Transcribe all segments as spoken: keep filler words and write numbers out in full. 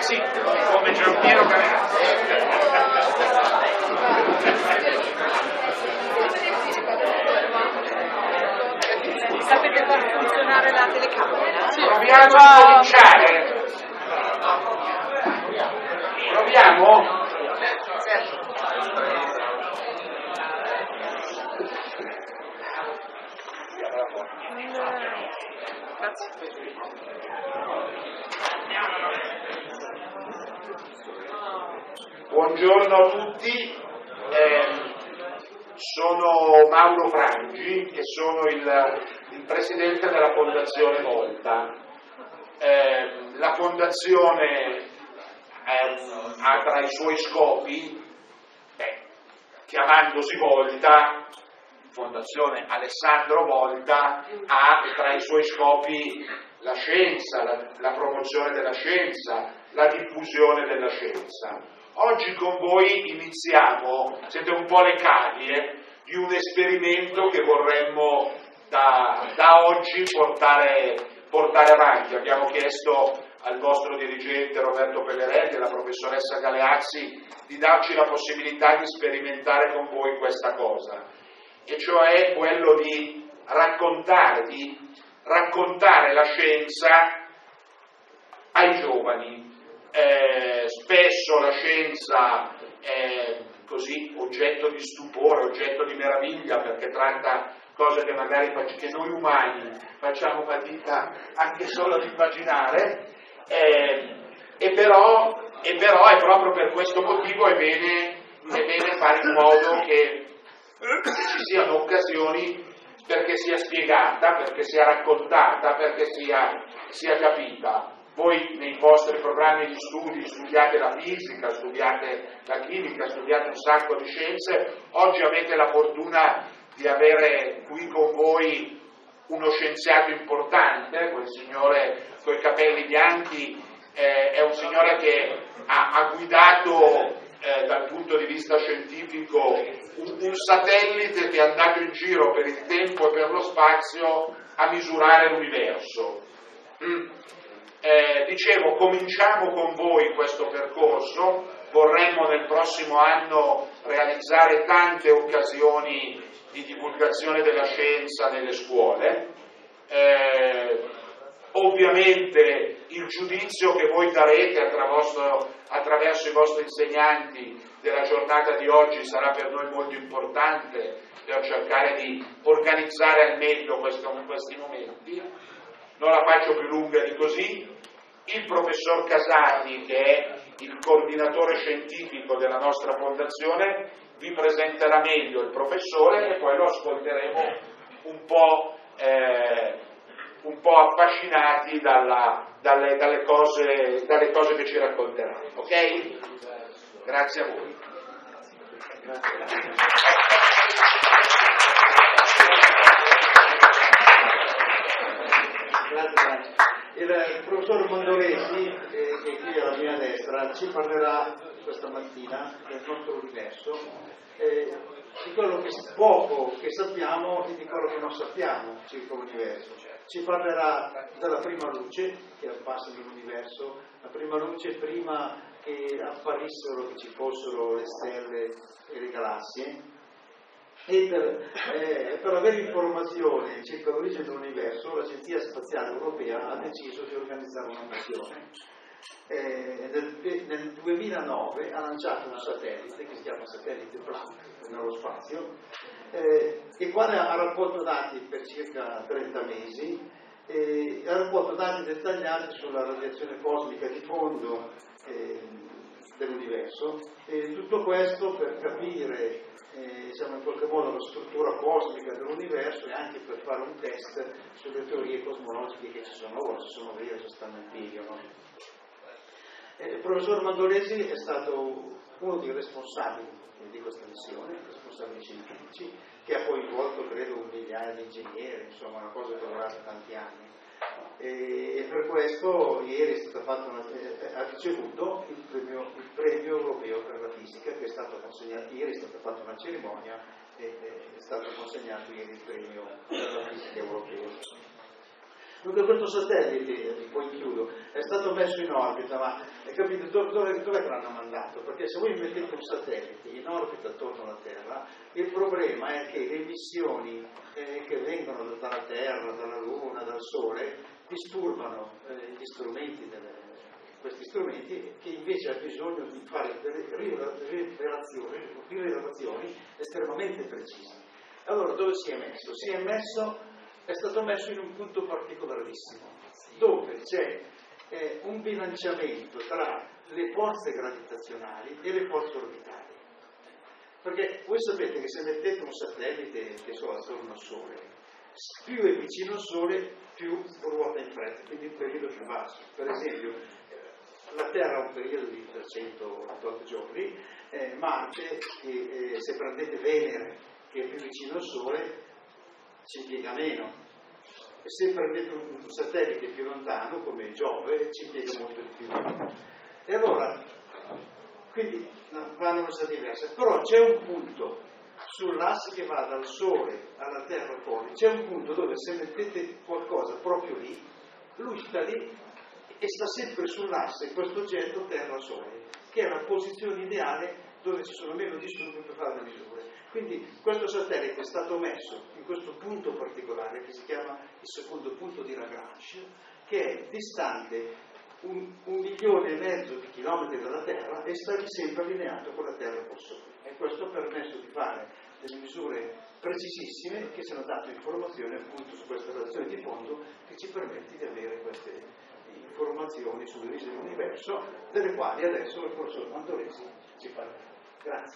sì, come Giampiero Galeazzi. Sapete far funzionare la telecamera? Sì. Proviamo a cominciare. Proviamo? Buongiorno a tutti, eh, sono Mauro Frangi e sono il, il presidente della Fondazione Volta. Eh, la Fondazione eh, ha tra i suoi scopi, eh, chiamandosi Volta, Fondazione Alessandro Volta, ha tra i suoi scopi la scienza, la, la promozione della scienza, la diffusione della scienza. Oggi con voi iniziamo, siete un po' le cavie di un esperimento che vorremmo da, da oggi portare, portare avanti. Abbiamo chiesto al vostro dirigente Roberto Pellerelli e alla professoressa Galeazzi di darci la possibilità di sperimentare con voi questa cosa, e cioè quello di raccontare, di raccontare la scienza ai giovani. Eh, spesso la scienza è così oggetto di stupore, oggetto di meraviglia, perché tratta cose che magari che noi umani facciamo fatica anche solo ad immaginare, eh, e, però, e però è proprio per questo motivo è bene, è bene fare in modo che, che ci siano occasioni perché sia spiegata, perché sia raccontata, perché sia, sia capita. Voi nei vostri programmi di studi studiate la fisica, studiate la chimica, studiate un sacco di scienze. Oggi avete la fortuna di avere qui con voi uno scienziato importante, quel signore con i capelli bianchi, eh, è un signore che ha, ha guidato eh, dal punto di vista scientifico un, un satellite che è andato in giro per il tempo e per lo spazio a misurare l'universo. Mm. Eh, dicevo, cominciamo con voi questo percorso, vorremmo nel prossimo anno realizzare tante occasioni di divulgazione della scienza nelle scuole. Eh, ovviamente il giudizio che voi darete attraverso, attraverso i vostri insegnanti della giornata di oggi sarà per noi molto importante per cercare di organizzare al meglio questo, questi momenti. Non la faccio più lunga di così. Il professor Casardi, che è il coordinatore scientifico della nostra fondazione, vi presenterà meglio il professore e poi lo ascolteremo un po', eh, un po' affascinati dalla, dalle, dalle, cose, dalle cose che ci racconterà. Ok? Grazie a voi. Grazie. Grazie. Il professor Mandolesi, eh, che è qui alla mia destra, ci parlerà questa mattina del nostro universo, eh, di quello che poco che sappiamo e di quello che non sappiamo circa l'universo. Ci parlerà della prima luce che appassa nell'universo, la prima luce prima che apparissero, che ci fossero le stelle e le galassie. E per, eh, per avere informazioni circa l'origine dell'universo, l'Agenzia Spaziale Europea ha deciso di organizzare una missione. Eh, nel, nel duemilanove ha lanciato un satellite che si chiama Satellite Planck nello spazio, eh, il quale ha raccolto dati per circa trenta mesi, eh, ha raccolto dati dettagliati sulla radiazione cosmica di fondo eh, dell'universo, e tutto questo per capire Eh, diciamo in qualche modo la struttura cosmica dell'universo e anche per fare un test sulle teorie cosmologiche che ci sono ora, se sono vere, se stanno in piedi o no. Eh, il professor Mandolesi è stato uno dei responsabili di questa missione, responsabili scientifici, che ha coinvolto credo un migliaio di ingegneri, insomma una cosa che è durata tanti anni. E, e per questo ieri è stata fatta una, eh, ha ricevuto il premio, il premio europeo per la fisica, che è stato consegnato ieri, è stata fatta una cerimonia e è stato consegnato ieri il premio per la fisica europeo. Dunque questo satellite, poi chiudo, è stato messo in orbita, ma hai capito dove, dove, dove l'hanno mandato? Perché se voi mettete un satellite in orbita attorno alla Terra, il problema è che le emissioni eh, che vengono dalla Terra, dalla Luna, dal Sole, disturbano eh, gli strumenti delle, questi strumenti, che invece ha bisogno di fare delle rivelazioni, rivelazioni estremamente precise. Allora dove si è messo? Si è messo, è stato messo in un punto particolarissimo, dove c'è eh, un bilanciamento tra le forze gravitazionali e le forze orbitali. Perché voi sapete che se mettete un satellite che so attorno al Sole, più è vicino al Sole, più ruota in fretta, quindi un periodo più basso. Per esempio, la Terra ha un periodo di trecentootto giorni, eh, Marte, che, eh, se prendete Venere, che è più vicino al Sole, ci impiega meno. E se prendete un satellite più lontano, come Giove, ci impiega molto di più. E allora, quindi no, vanno cose diverse. Però c'è un punto sull'asse che va dal Sole alla Terra fuori, c'è un punto dove se mettete qualcosa proprio lì, lui sta lì e sta sempre sull'asse, questo oggetto Terra-Sole, che è la posizione ideale dove ci sono meno disturbi per fare le misure. Quindi questo satellite è stato messo in questo punto particolare che si chiama il secondo punto di Lagrange, che è distante un, un milione e mezzo di chilometri dalla Terra e sta sempre allineato con la Terra col Sole. E questo ha permesso di fare delle misure precisissime che ci hanno dato informazioni appunto su questa relazione di fondo che ci permette di avere queste informazioni sull'origine dell'universo, delle quali adesso il professor Mandolesi ci parlerà. Grazie.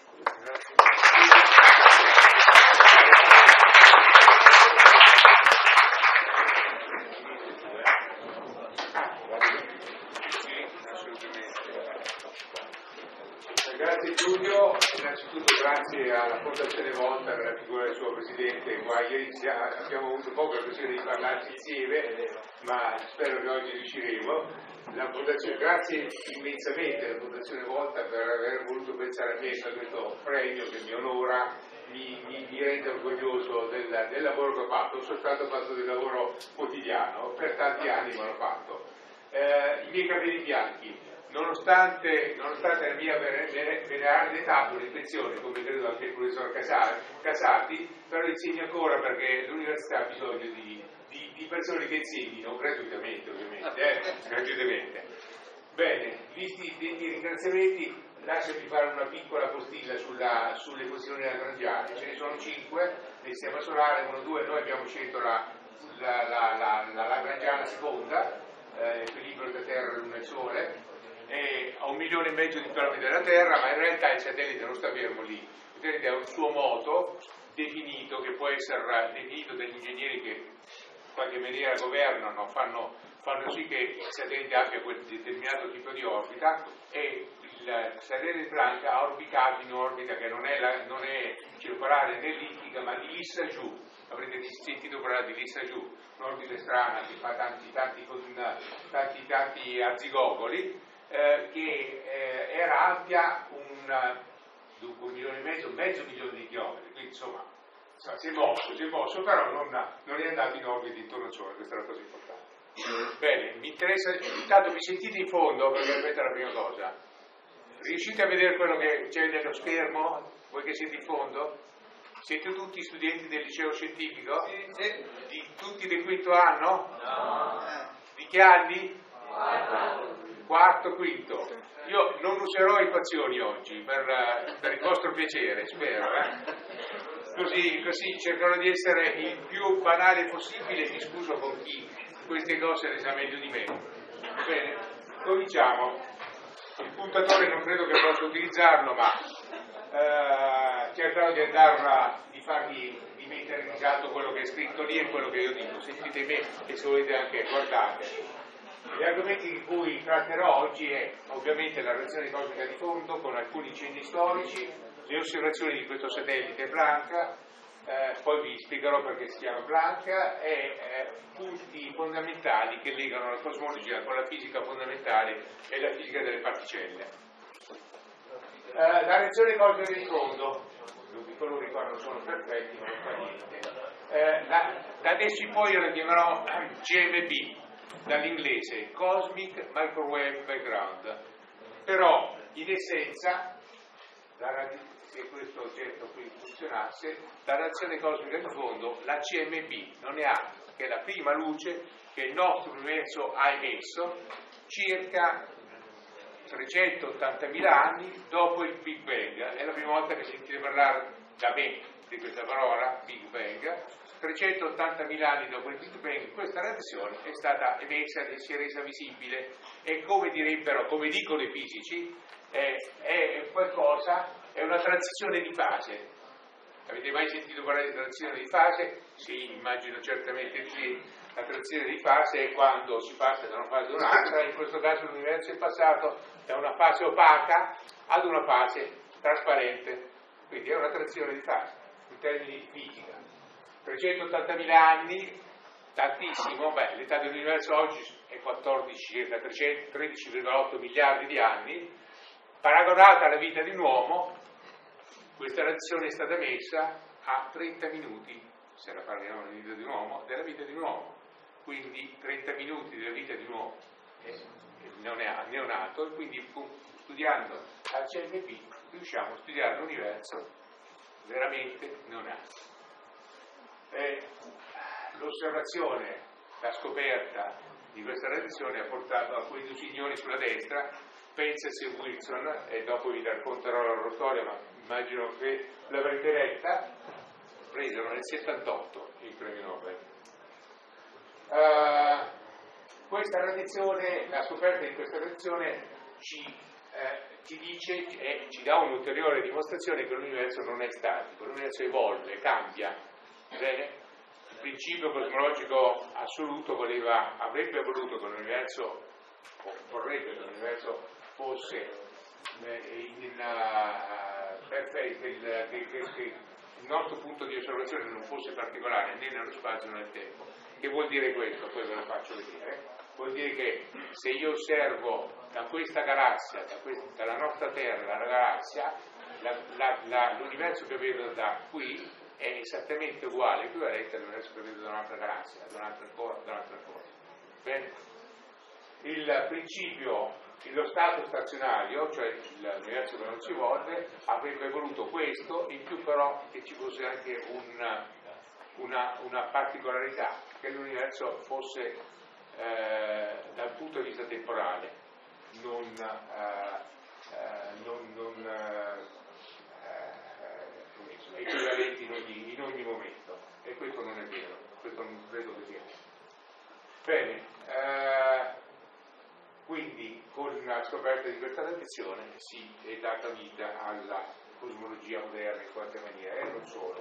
Grazie Giulio, innanzitutto grazie alla Fondazione Volta per la figura del suo presidente. Qua ieri abbiamo avuto poco l'occasione di parlarci insieme, ma spero che oggi riusciremo. La Fondazione, grazie immensamente alla Fondazione Volta per aver voluto pensare a me per questo premio che mi onora, mi, mi, mi rende orgoglioso del, del lavoro che ho fatto. Non soltanto fatto del lavoro quotidiano, per tanti anni me l'ho fatto. Eh, I miei capelli bianchi. Nonostante, nonostante la mia venerabile età, con l'intenzione, come credo anche il professor Casati, però insegno ancora perché l'università ha bisogno di, di, di persone che insegnino gratuitamente, ovviamente, eh? gratuitamente. Bene, visti i ringraziamenti, lasciami fare una piccola postilla sulla, sulle posizioni lagrangiane. Ce ne sono cinque nel sistema solare, uno, due, noi abbiamo scelto la, la, la, la, la lagrangiana seconda, eh, equilibrio tra Terra, Luna e Sole. È a un milione e mezzo di chilometri dalla Terra, ma in realtà il satellite non sta fermo lì. Il satellite ha un suo moto definito, che può essere definito dagli ingegneri che in qualche maniera governano, fanno, fanno sì che il satellite abbia quel determinato tipo di orbita, e il satellite Planck ha orbicato in un'orbita che non è, la, non è circolare né ellittica, ma di lissa giù. Avrete sentito parlare di lissa giù, un'orbita strana che fa tanti tanti, tanti, tanti arzigogoli. Eh, che eh, era ampia un, dunque, un milione e mezzo, mezzo milione di chilometri, quindi insomma si è mosso, si è mosso, però non, non è andato in orbita intorno al Sole, questa è la cosa importante. Bene, mi interessa, intanto mi sentite in fondo, perché questa è la prima cosa. Riuscite a vedere quello che c'è nello schermo? Voi che siete in fondo? Siete tutti studenti del liceo scientifico? Sì, sì. Di tutti del quinto anno? No. Di che anni? Quattro. Quarto, quinto. Io non userò equazioni oggi per, per il vostro piacere, spero. Eh? Così, così cercherò di essere il più banale possibile e mi scuso con chi queste cose le sa meglio di me. Bene, cominciamo. Il puntatore non credo che possa utilizzarlo, ma eh, cercherò di andare di farvi di mettere in risalto quello che è scritto lì e quello che io dico. Sentite me e se volete anche guardate. Gli argomenti di cui tratterò oggi è ovviamente la reazione cosmica di fondo con alcuni cenni storici, le osservazioni di questo satellite Planck, eh, poi vi spiegherò perché si chiama Planck, e eh, punti fondamentali che legano la cosmologia con la fisica fondamentale e la fisica delle particelle. Eh, la reazione cosmica di fondo, i colori qua non sono perfetti, ma non fa niente. Eh, da, da adesso in poi io la chiamerò C M B, dall'inglese Cosmic Microwave Background, però in essenza, la, se questo oggetto qui funzionasse, la radiazione cosmica di fondo, la C M B, non è altro che la prima luce che il nostro universo ha emesso circa trecentottantamila anni dopo il Big Bang. È la prima volta che sentite parlare da me di questa parola, Big Bang. trecentottantamila anni dopo il Big Bang questa radiazione è stata emessa e si è resa visibile, e come direbbero, come dicono i fisici, è, è qualcosa, è una transizione di fase. Avete mai sentito parlare di transizione di fase? Sì, immagino certamente di sì. La transizione di fase è quando si passa da una fase ad un'altra, in questo caso l'universo è passato da una fase opaca ad una fase trasparente, quindi è una transizione di fase, in termini di fisica. trecentottantamila anni, tantissimo, beh, l'età dell'universo oggi è quattordici, circa tredici virgola otto miliardi di anni, paragonata alla vita di un uomo, questa transizione è stata messa a trenta minuti, se la parliamo della vita di un uomo, della vita di un uomo. Quindi trenta minuti della vita di un uomo neonato, e quindi studiando la C M B riusciamo a studiare l'universo veramente neonato. Eh, l'osservazione, la scoperta di questa radiazione ha portato a quei due signori sulla destra, Penzias e Wilson, e dopo vi racconterò la loro storia, ma immagino che l'avrete letta, presero nel settantotto il premio Nobel. Uh, questa radiazione, la scoperta di questa radiazione ci, eh, ci dice e ci dà un'ulteriore dimostrazione che l'universo non è statico, l'universo evolve, cambia. Bene? Il principio cosmologico assoluto voleva, avrebbe voluto che l'universo, o vorrebbe che l'universo fosse in, in, uh, perfetto, che, che, che il nostro punto di osservazione non fosse particolare né nello spazio né nel tempo. Che vuol dire questo? Poi ve lo faccio vedere. Vuol dire che se io osservo da questa galassia, da questa, dalla nostra Terra, la galassia, la, la, la, l'universo che vedo da qui è esattamente uguale, equivalente all'universo che vedo da un'altra galassia, da un'altra ancora, da un'altra ancora. Bene? Il principio, lo stato stazionario, cioè l'universo che non si evolve, avrebbe voluto questo, in più però che ci fosse anche un, una, una particolarità, che l'universo fosse eh, dal punto di vista temporale non, eh, eh, non, non eh, equivalente in ogni, in ogni momento, e questo non è vero, questo non credo che sia. Bene, eh, quindi con la scoperta di questa radiazione si è data vita alla cosmologia moderna in qualche maniera, e non solo.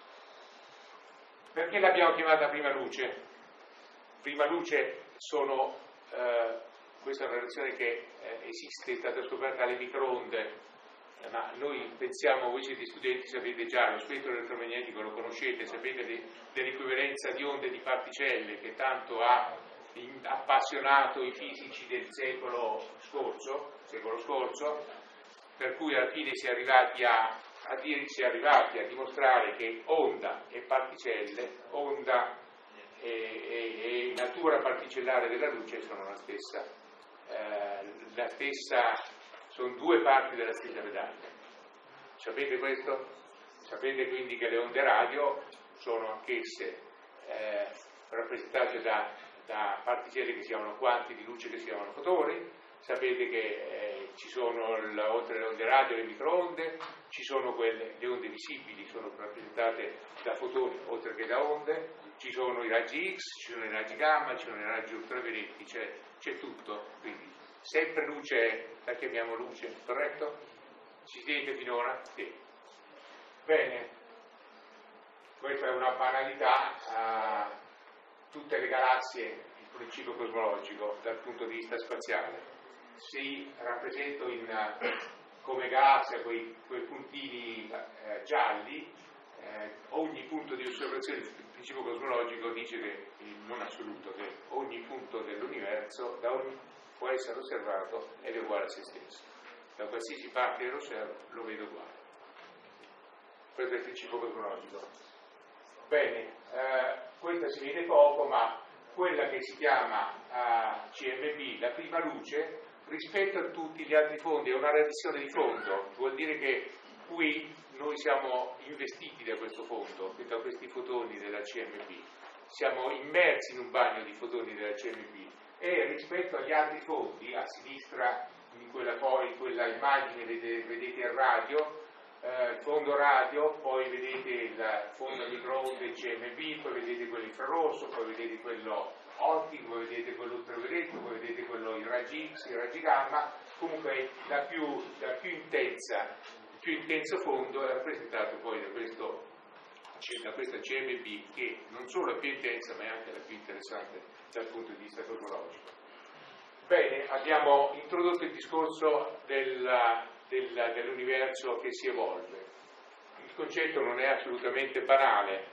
Perché l'abbiamo chiamata prima luce? Prima luce sono, eh, questa è una reazione che eh, esiste, è stata scoperta alle microonde, eh, ma noi pensiamo, voi siete studenti, sapete già, lo spettro elettromagnetico lo conoscete, sapete de, dell'equivalenza di onde di particelle che tanto ha in, appassionato i fisici del secolo scorso, secolo scorso, per cui alla fine si è arrivati a, a dire, si è arrivati a dimostrare che onda e particelle, onda e, e, e natura particellare della luce sono la stessa, eh, la stessa, sono due parti della stessa medaglia. Sapete questo? Sapete quindi che le onde radio sono anch'esse eh, rappresentate da, da particelle che si chiamano quanti di luce che si chiamano fotoni. Sapete che eh, ci sono, l, oltre alle onde radio, le microonde, ci sono quelle, le onde visibili sono rappresentate da fotoni oltre che da onde, ci sono i raggi X, ci sono i raggi gamma, ci sono i raggi ultravioletti, c'è, c'è tutto, quindi sempre luce, la chiamiamo luce, corretto? Ci siete finora? Sì. Bene, questa è una banalità, uh, tutte le galassie, il principio cosmologico dal punto di vista spaziale, si rappresentano in, come galassia quei, quei puntini eh, gialli, eh, ogni punto di osservazione del principio cosmologico dice che, non assoluto, che ogni punto dell'universo da ogni, può essere osservato ed è uguale a se stesso. Da qualsiasi parte lo osservo lo vedo uguale. Questo è il principio cosmologico. Bene, eh, questa si vede poco, ma quella che si chiama eh, C M B, la prima luce, rispetto a tutti gli altri fondi, è una revisione di fondo, vuol dire che qui noi siamo investiti da questo fondo, da questi fotoni della C M B, siamo immersi in un bagno di fotoni della C M B e rispetto agli altri fondi, a sinistra in quella, poi, in quella immagine vedete, vedete il radio, eh, il fondo radio, poi vedete il fondo microonde C M B, poi vedete quello infrarosso, poi vedete quello ottico, poi vedete quello ultravioletto, poi vedete quello in raggi X, in raggi gamma, comunque la più, la più intensa, il più intenso fondo è rappresentato poi da questo da questa C M B che non solo è più intensa ma è anche la più interessante dal punto di vista cosmologico. Bene, abbiamo introdotto il discorso del, del, dell'universo che si evolve. Il concetto non è assolutamente banale.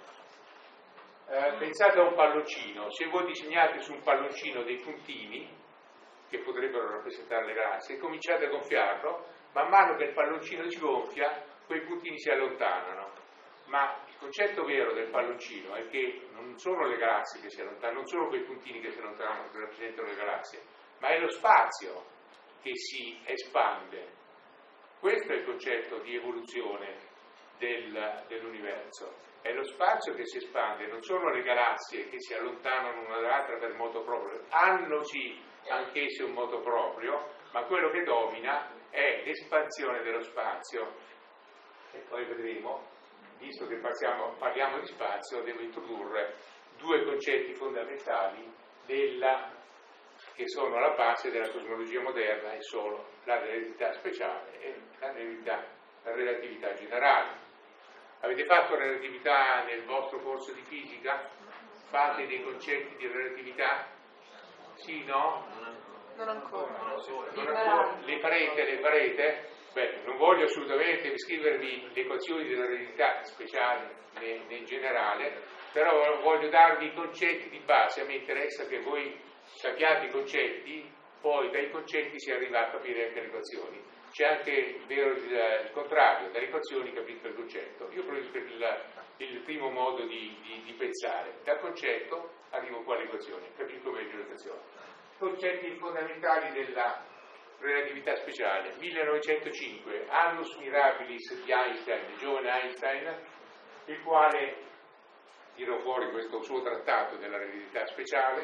Eh, pensate a un palloncino, se voi disegnate su un palloncino dei puntini che potrebbero rappresentare le galassie e cominciate a gonfiarlo, man mano che il palloncino si gonfia quei puntini si allontanano. Ma il concetto vero del palloncino è che non sono le galassie che si allontanano, non sono quei puntini che si allontanano che rappresentano le galassie, ma è lo spazio che si espande. Questo è il concetto di evoluzione del, dell'universo. È lo spazio che si espande, non sono le galassie che si allontanano una dall'altra per moto proprio. Hanno sì anch'esse un moto proprio, ma quello che domina è l'espansione dello spazio. E poi vedremo. Visto che passiamo, parliamo di spazio, devo introdurre due concetti fondamentali della, che sono alla base della cosmologia moderna e sono la relatività speciale e la relatività, la relatività generale. Avete fatto relatività nel vostro corso di fisica? Fate dei concetti di relatività? Sì, no? Non ancora. Non ancora. Le farete, le farete? Beh, non voglio assolutamente descrivervi le equazioni della relatività speciale in generale, però voglio darvi i concetti di base. A me interessa che voi sappiate i concetti, poi dai concetti si arriva a capire anche le equazioni. C'è anche il, vero, il, il contrario, dalle equazioni capisco il concetto. Io preferisco il, il primo modo di, di, di pensare. Dal concetto arrivo qua alle equazioni, capisco meglio le equazioni. Concetti fondamentali della relatività speciale. millenovecentocinque, Annus Mirabilis di Einstein, il giovane Einstein, il quale tirò fuori questo suo trattato della relatività speciale,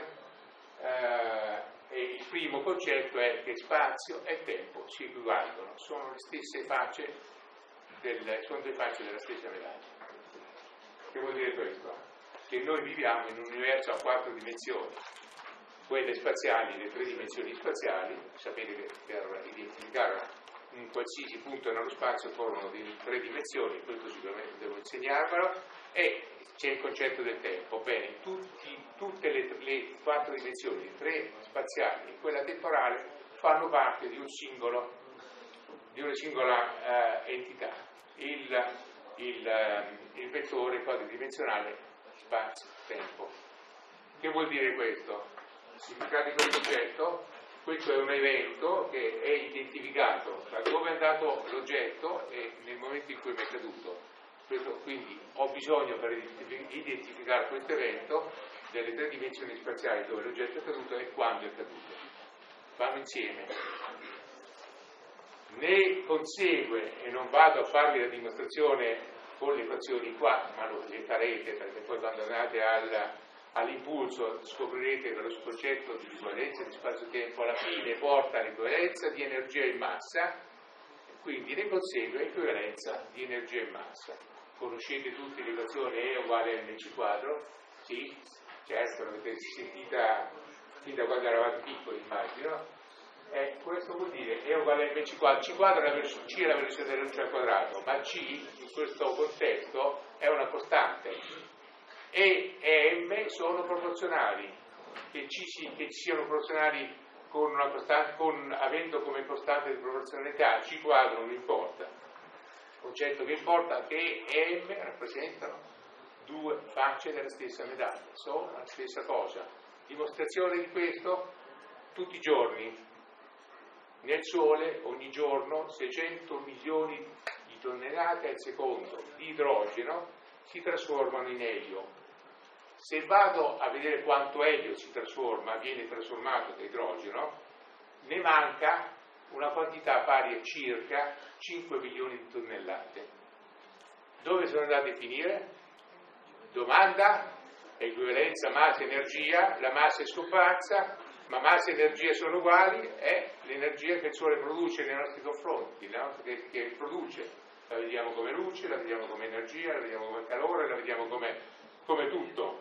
eh, e il primo concetto è che spazio e tempo si equivalgono, sono le stesse facce del, sono le facce della stessa medaglia. Che vuol dire questo? Che noi viviamo in un universo a quattro dimensioni, quelle spaziali, le tre dimensioni spaziali. Sapete che per identificare un qualsiasi punto nello spazio formano di tre dimensioni, questo sicuramente devo insegnarvelo, e c'è il concetto del tempo. Bene, tutti, tutte le, le quattro dimensioni, tre spaziali e quella temporale, fanno parte di un singolo, di una singola eh, entità, il, il, eh, il vettore quadridimensionale spazio-tempo. Che vuol dire questo? Significato di quel concetto, questo è un evento che è identificato da dove è andato l'oggetto e nel momento in cui mi è caduto. Questo, quindi ho bisogno per identificare questo evento delle tre dimensioni spaziali dove l'oggetto è caduto e quando è caduto. Vanno insieme. Ne consegue, e non vado a farvi la dimostrazione con le equazioni qua, ma lo le farete perché poi quando andate al all'impulso scoprirete che lo concetto di equivalenza di spazio-tempo alla fine porta all'equivalenza di energia e massa, quindi ne consegue equivalenza di energia e massa. Conoscete tutte le equazioni E uguale a mc quadro? Sì? Certo, l'avete sentita fin da quando eravate piccoli, immagino. Eh, questo vuol dire E uguale a mc quadro. C quadro è la velocità, C è la velocità della luce al quadrato, ma C in questo contesto è una costante. E e M sono proporzionali, che ci, si, che ci siano proporzionali con una costante, con, avendo come costante di proporzionalità C quadro non importa. Il concetto che importa è che E e M rappresentano due facce della stessa medaglia, sono la stessa cosa. Dimostrazione di questo tutti i giorni. Nel Sole ogni giorno seicento milioni di tonnellate al secondo di idrogeno si trasformano in elio. Se vado a vedere quanto elio si trasforma, viene trasformato da idrogeno, ne manca una quantità pari a circa cinque milioni di tonnellate. Dove sono andate a finire? Domanda, equivalenza massa-energia, la massa è scomparsa, ma massa e energia sono uguali, è l'energia che il Sole produce nei nostri confronti, no? che, che produce, la vediamo come luce, la vediamo come energia, la vediamo come calore, la vediamo come, come tutto.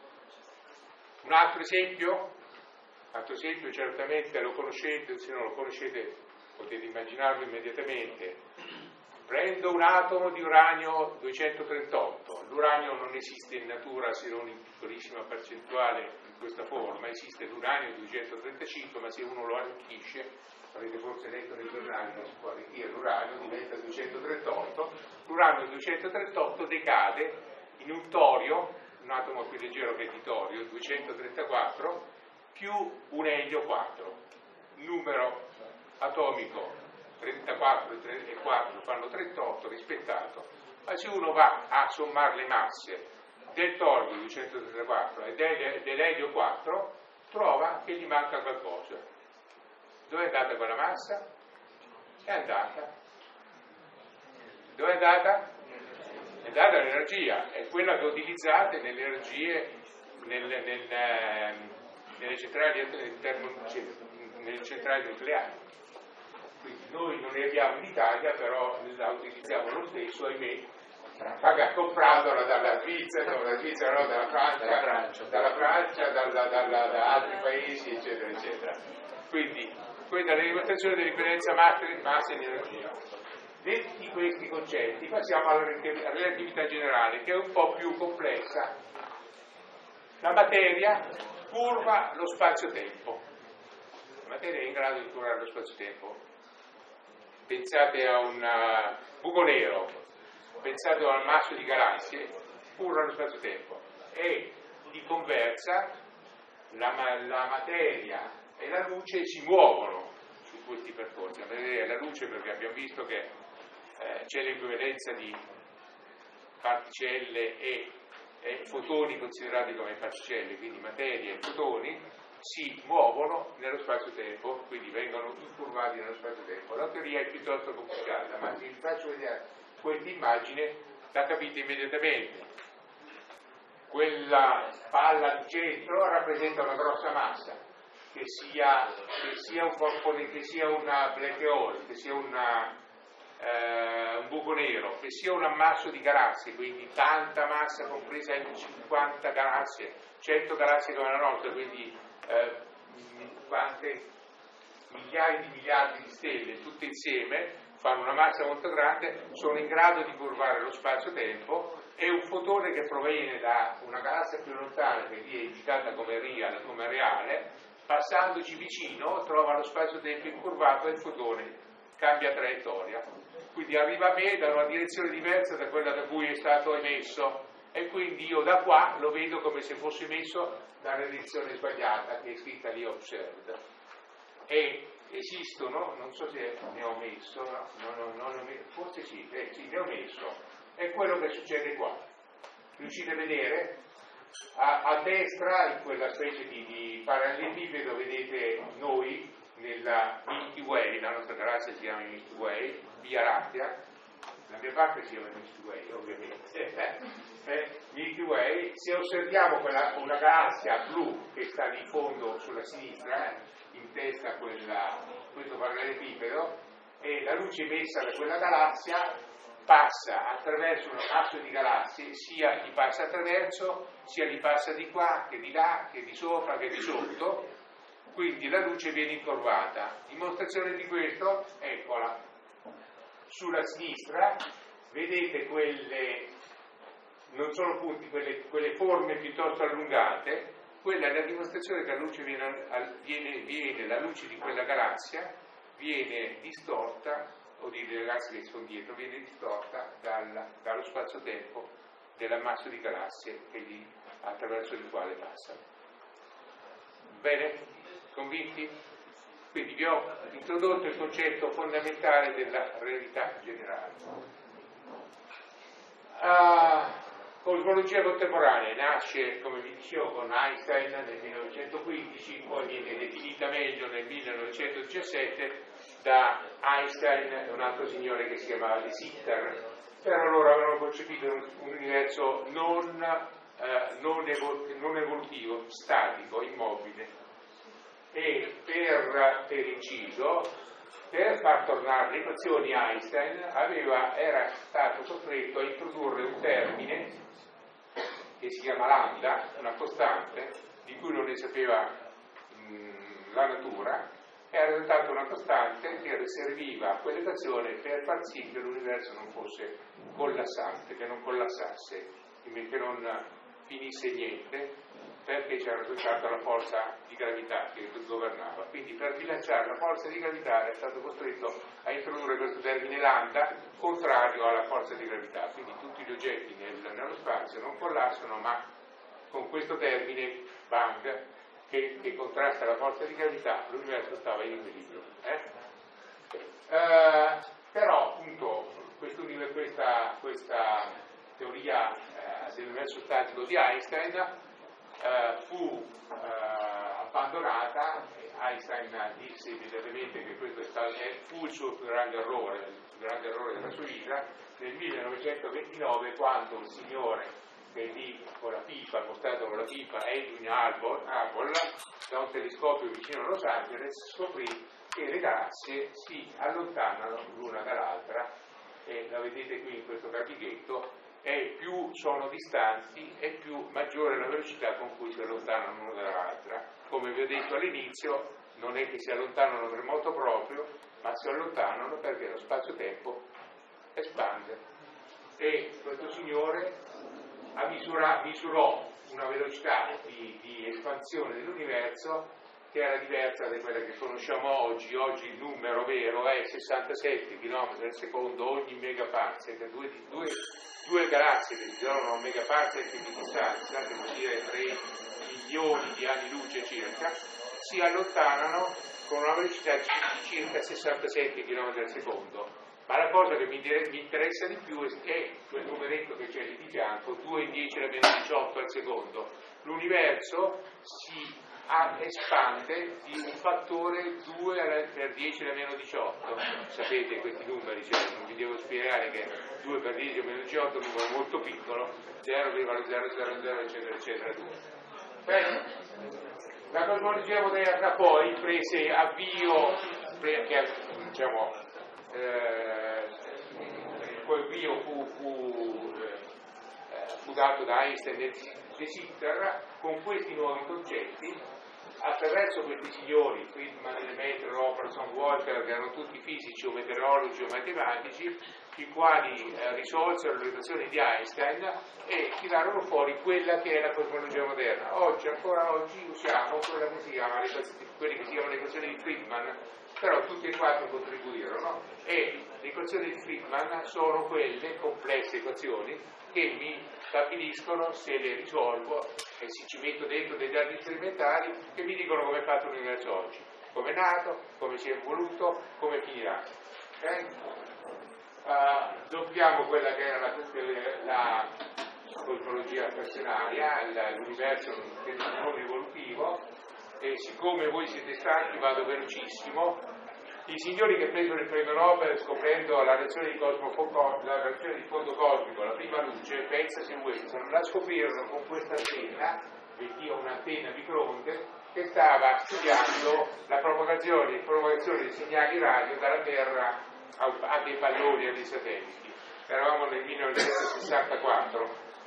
Un altro esempio, altro esempio certamente lo conoscete, se non lo conoscete potete immaginarlo immediatamente. Prendo un atomo di uranio duecentotrentotto, l'uranio non esiste in natura se non in piccolissima percentuale in questa forma, esiste l'uranio duecentotrentacinque, ma se uno lo arricchisce, avete forse letto nei giornali che si può arricchire l'uranio, diventa duecentotrentotto, l'uranio duecentotrentotto decade in un torio, un atomo più leggero che di torio, duecentotrentaquattro, più un elio quattro, numero atomico trentaquattro e quattro fanno trentotto rispettato, ma se uno va a sommare le masse del torio duecentotrentaquattro e dell'elio quattro, trova che gli manca qualcosa. Dove è andata quella massa? È andata. Dove è andata? È andata l'energia, è quella che utilizzate nelle energie, nelle, nel, nelle, centrali, nelle centrali nucleari. Quindi noi non ne abbiamo in Italia, però la utilizziamo lo stesso, ahimè, comprandola dalla Svizzera, dalla Svizzera, no, dalla Francia, dalla Francia, dalla Francia dalla, dalla, da altri paesi, eccetera, eccetera. Quindi, questa è la dimostrazione dell'equivalenza massa e energia. Detti questi concetti, passiamo alla relatività generale, che è un po' più complessa. La materia curva lo spazio-tempo. La materia è in grado di curvare lo spazio-tempo. Pensate a un uh, buco nero, pensate a un ammasso di galassie, curva lo spazio-tempo. E di conversa la, la materia e la luce si muovono su questi percorsi. La materia e la luce, perché abbiamo visto che eh, c'è l'equivalenza di particelle e, e fotoni considerati come particelle, quindi materia e fotoni si muovono nello spazio-tempo, quindi vengono incurvati nello spazio-tempo. La teoria è piuttosto complicata, ma se vi faccio vedere questa immagine la capite immediatamente. Quella palla di centro rappresenta una grossa massa, che sia, che sia un corpo, che sia una black hole, che sia una, eh, un buco nero, che sia un ammasso di galassie, quindi tanta massa compresa in cinquanta galassie, cento galassie come la nostra, quindi eh, quante migliaia di miliardi di stelle tutte insieme fanno una massa molto grande, sono in grado di curvare lo spazio-tempo, e un fotone che proviene da una galassia più lontana, che lì è indicata come reale, come reale, passandoci vicino trova lo spazio-tempo incurvato e il fotone cambia traiettoria, quindi arriva a me da una direzione diversa da quella da cui è stato emesso, e quindi io da qua lo vedo come se fosse emesso dalla direzione sbagliata, che è scritta lì observed. E esistono, non so se ne ho messo, no, no, no, no, forse sì, eh, sì, ne ho messo, è quello che succede qua. Riuscite a vedere? A, a destra, in quella specie di, di parallelepipedo, vedete noi nella Milky Way, la nostra galassia si chiama Milky Way, Via Lattea, la mia parte si chiama Milky Way, ovviamente, eh, eh, Milky Way. Se osserviamo quella, una galassia blu che sta lì in fondo sulla sinistra, eh, in testa a quella, questo parallelepipedo, e la luce emessa da quella galassia passa attraverso un asso di galassie, sia gli passa attraverso, sia gli passa di qua, che di là, che di sopra, che di sotto, quindi la luce viene incurvata. Dimostrazione di questo, eccola. Sulla sinistra vedete quelle, non sono punti, quelle, quelle forme piuttosto allungate, quella è la dimostrazione che la luce viene, viene, viene la luce di quella galassia viene distorta, o di galassie che sono dietro, viene distorta dal, dallo spazio-tempo dell'ammasso di galassie che gli, attraverso il quale passa. Bene? Convinti? Quindi vi ho introdotto il concetto fondamentale della realtà generale. Uh, Cosmologia contemporanea nasce, come vi dicevo, con Einstein nel millenovecentoquindici, poi viene definita meglio nel millenovecentodiciassette da Einstein e un altro signore che si chiamava De Sitter. Per loro avevano concepito un, un universo non, eh, non, evol- non evolutivo, statico, immobile. E per, per inciso, per far tornare le equazioni Einstein aveva, era stato costretto a introdurre un termine che si chiama lambda, una costante di cui non ne sapeva mh, la natura, era diventata una costante che serviva a quell'equazione per far sì che l'universo non fosse collassante, che non collassasse, che non finisse niente, perché c'era soltanto la forza di gravità che governava. Quindi per bilanciare la forza di gravità è stato costretto a introdurre questo termine lambda contrario alla forza di gravità. Quindi tutti gli oggetti nel, nello spazio non collassano, ma con questo termine bang che, che contrasta la forza di gravità l'universo stava in equilibrio. Eh? Eh, però appunto questo, questa, questa teoria eh, dell'universo statico di Einstein Uh, fu uh, abbandonata. Einstein disse immediatamente che questo è stato, fu il suo più grande errore, il più grande errore della sua vita, nel millenovecentoventinove, quando un signore che lì con la pipa, portato con la pipa, Edwin Hubble, da un telescopio vicino a Los Angeles, scoprì che le galassie si allontanano l'una dall'altra, e la vedete qui in questo grafichetto, e più sono distanti e più maggiore la velocità con cui si allontanano l'una dall'altra. Come vi ho detto all'inizio, non è che si allontanano per moto proprio, ma si allontanano perché lo spazio-tempo espande. E questo signore ha misura, misurò una velocità di, di espansione dell'universo che era diversa da quella che conosciamo oggi. Oggi il numero vero è sessantasette chilometri al secondo ogni megaparsec, due, due, due galassie che si trovano a un megaparsec di distanza, che vuol dire tre milioni di anni luce circa, si allontanano con una velocità di circa sessantasette chilometri al secondo. Ma la cosa che mi interessa di più è quel numeretto che c'è lì di fianco, due in dieci alla meno diciotto al secondo. L'universo si espande di un fattore due per dieci alla meno diciotto. Sapete questi numeri, cioè non vi devo spiegare che due per dieci alla meno diciotto è un numero molto piccolo, zero virgola zero zero zero eccetera eccetera due. Bene, la cosmologia moderna poi prese avvio, che diciamo eh, poi avvio fu, fu, eh, fu dato da Einstein e De Sitter con questi nuovi concetti. Attraverso questi signori, Friedman, Lemaitre, Robertson, Walker, che erano tutti fisici o meteorologi o matematici, i quali eh, risolsero le equazioni di Einstein e tirarono fuori quella che è la cosmologia moderna. Oggi, ancora oggi, usiamo quella che si chiama le, quelle che si chiamano le equazioni di Friedman, però tutti e quattro contribuirono, e le equazioni di Friedman sono quelle complesse equazioni che mi stabiliscono, se le risolvo e se ci metto dentro dei dati sperimentali, che mi dicono come è fatto l'universo oggi, come è nato, come si è evoluto, come finirà. Okay? Uh, doppiamo quella che era la, la cosmologia personaria, l'universo non evolutivo, e siccome voi siete stanchi vado velocissimo. I signori che presero il premio Nobel scoprendo la reazione di, cosmo, la reazione di fondo cosmico, la prima luce, Penzias e Wilson, la scoprirono con questa antenna, vediva un'antenna microonde, che stava studiando la propagazione e propagazione dei segnali radio dalla Terra a, a dei palloni e a dei satelliti. Eravamo nel millenovecentosessantaquattro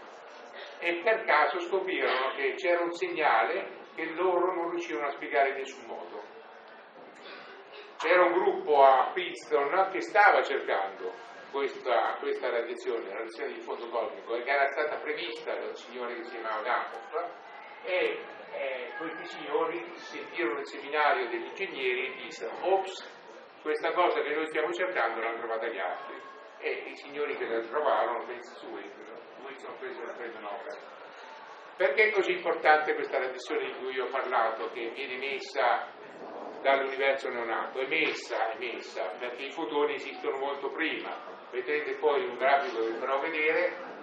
e per caso scoprirono che c'era un segnale che loro non riuscivano a spiegare in nessun modo. C'era un gruppo a Princeton che stava cercando questa, questa radiazione, la radiazione di fondo cosmico, che era stata prevista da un signore che si chiamava Gamow, e eh, questi signori sentirono il seminario degli ingegneri e dissero: ops, questa cosa che noi stiamo cercando l'hanno trovata gli altri. E i signori che la trovarono, Penzias e Wilson, Wilson preso il premio Nobel. Perché è così importante questa radiazione di cui io ho parlato, che viene emessa dall'universo neonato? È messa, è messa, perché i fotoni esistono molto prima. Vedrete poi in un grafico che vi farò vedere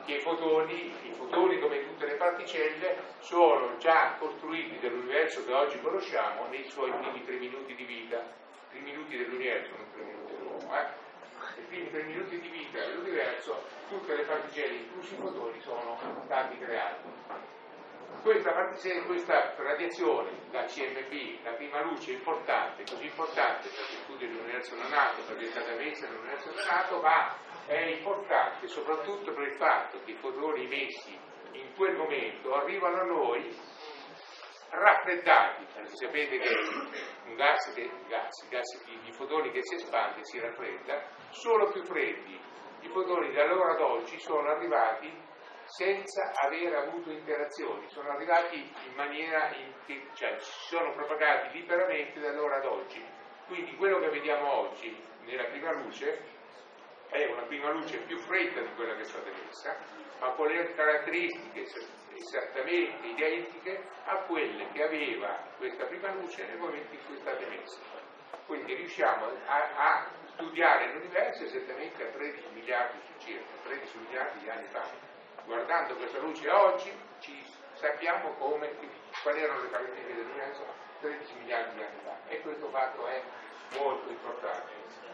che i fotoni, i fotoni come tutte le particelle, sono già costruiti dell'universo che oggi conosciamo nei suoi primi tre minuti di vita, tre minuti dell'universo, non tre minuti dell'uomo, eh? I primi tre minuti di vita dell'universo, tutte le particelle, inclusi i fotoni, sono stati creati. Questa, questa radiazione, la C M B, la prima luce importante, così importante perché studia l'universo non nato, perché è stata messa nell'universo non nato, ma è importante soprattutto per il fatto che i fotoni emessi in quel momento arrivano a noi raffreddati, perché sapete che un gas, che, gas, gas di, di fotoni che si espande si raffredda, sono più freddi. I fotoni da allora ad oggi sono arrivati senza aver avuto interazioni, sono arrivati in maniera in che, cioè si sono propagati liberamente da allora ad oggi. Quindi quello che vediamo oggi nella prima luce è una prima luce più fredda di quella che è stata messa, ma con le caratteristiche esattamente identiche a quelle che aveva questa prima luce nel momento in cui è stata emessa. Quindi riusciamo a, a studiare l'universo esattamente a tredici miliardi circa, tredici miliardi di anni fa. Guardando questa luce oggi ci sappiamo come, quali erano le caratteristiche dell'universo tredici miliardi di anni fa, e questo fatto è molto importante.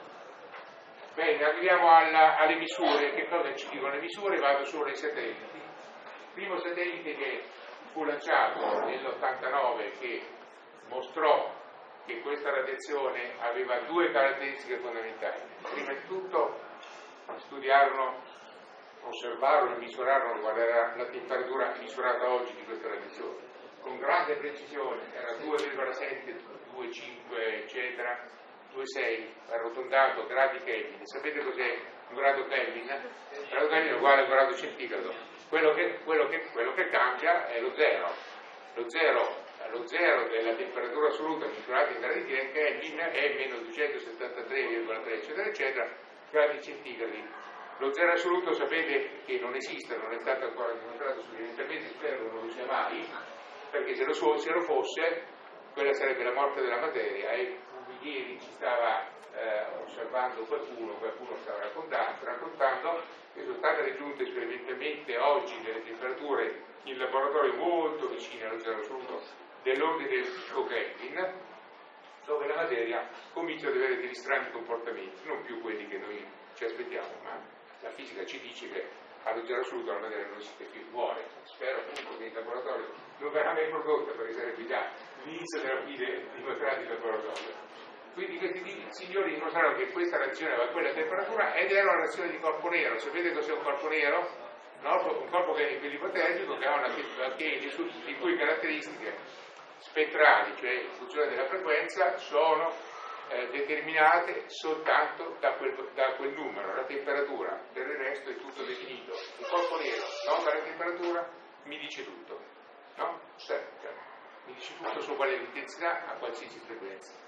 Bene, arriviamo alla, alle misure. Che cosa ci dicono le misure? Vado solo ai satelliti. Il primo satellite che fu lanciato nell'ottantanove, che mostrò che questa radiazione aveva due caratteristiche fondamentali. Prima di tutto studiarono, osservarono e misurarono qual era la temperatura misurata oggi di questa radiazione. Con grande precisione, era due virgola sette, due virgola cinque, eccetera, due virgola sei, arrotondato gradi Kelvin. Sapete cos'è un grado Kelvin? Un grado Kelvin è uguale a un grado centigrado. Quello che, quello che, quello che cambia è lo zero. Lo zero, lo zero della temperatura assoluta misurata in gradi Kelvin è meno duecentosettantatré virgola tre, eccetera, eccetera, gradi centigradi. Lo zero assoluto sapete che non esiste, non è stato ancora dimostrato sufficientemente, spero non lo sia mai, perché se lo, se lo fosse, quella sarebbe la morte della materia. E ieri ci stava eh, osservando qualcuno, qualcuno stava raccontando, raccontando che sono state raggiunte sperimentalmente oggi delle temperature in laboratorio molto vicine allo zero assoluto, dell'ordine del picco Kelvin, dove la materia comincia ad avere degli strani comportamenti, non più quelli che noi ci aspettiamo, ma la fisica ci dice che allo zero assoluto la materia non esiste più, muore. Spero appunto che in laboratorio non verrà mai prodotta, perché sarebbe già l'inizio della fine dimostrata in laboratorio. Quindi questi signori dimostrarono che questa reazione aveva quella temperatura ed era una reazione di corpo nero. Sapete cos'è un corpo nero? No? Un corpo che è ipotermico, che ha una che le cui caratteristiche spettrali, cioè in funzione della frequenza, sono eh, determinate soltanto da quel, da quel numero, la temperatura. Per il resto è tutto definito. Un corpo nero, nota la temperatura, mi dice tutto, no? Cioè, mi dice tutto su quale intensità a qualsiasi frequenza.